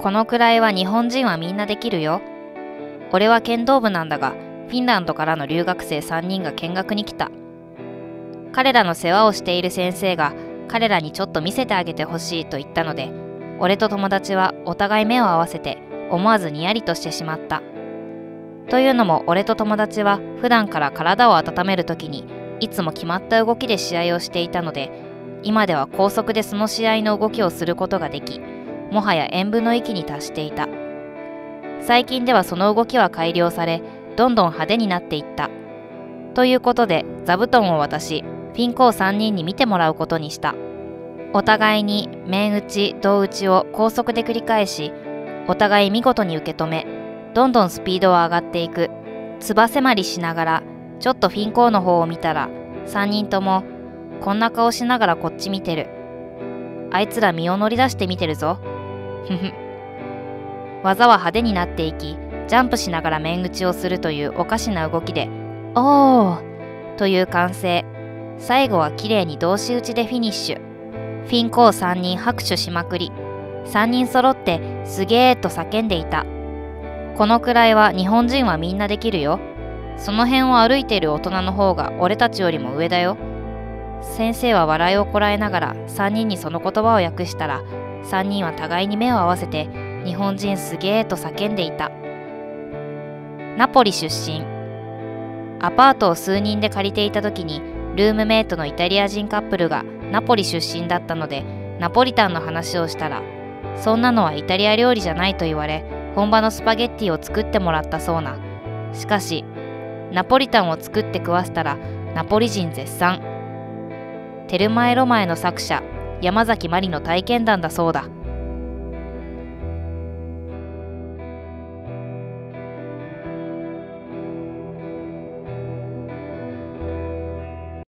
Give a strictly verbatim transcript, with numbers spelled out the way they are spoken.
このくらいは日本人はみんなできるよ。俺は剣道部なんだが、フィンランドからの留学生さんにんが見学に来た。彼らの世話をしている先生が彼らにちょっと見せてあげてほしいと言ったので、俺と友達はお互い目を合わせて思わずにやりとしてしまった。というのも俺と友達は普段から体を温めるときにいつも決まった動きで試合をしていたので、今では高速でその試合の動きをすることができ、もはや塩分の域に達していた。最近ではその動きは改良され、どんどん派手になっていった。ということで座布団を渡し、フィンコーさんにんに見てもらうことにした。お互いに面打ち胴打ちを高速で繰り返し、お互い見事に受け止め、どんどんスピードは上がっていく。つば迫りしながらちょっとフィンコーの方を見たら、さんにんともこんな顔しながらこっち見てる。あいつら身を乗り出して見てるぞ。ふふ。技は派手になっていき、ジャンプしながら面打ちをするというおかしな動きで、おーという歓声。最後は綺麗に同士打ちでフィニッシュ。フィンコーさんにん拍手しまくり、さんにん揃ってすげーと叫んでいた。このくらいは日本人はみんなできるよ。その辺を歩いている大人の方が俺たちよりも上だよ。先生は笑いをこらえながらさんにんにその言葉を訳したら、さんにんは互いに目を合わせて日本人すげーと叫んでいた。ナポリ出身。アパートを数人で借りていた時に、ルームメイトのイタリア人カップルがナポリ出身だったので、ナポリタンの話をしたら、そんなのはイタリア料理じゃないと言われ、本場のスパゲッティを作ってもらったそうな。しかしナポリタンを作って食わせたらナポリ人絶賛。テルマエ・ロマエの作者山崎まりの体験談だそうだ。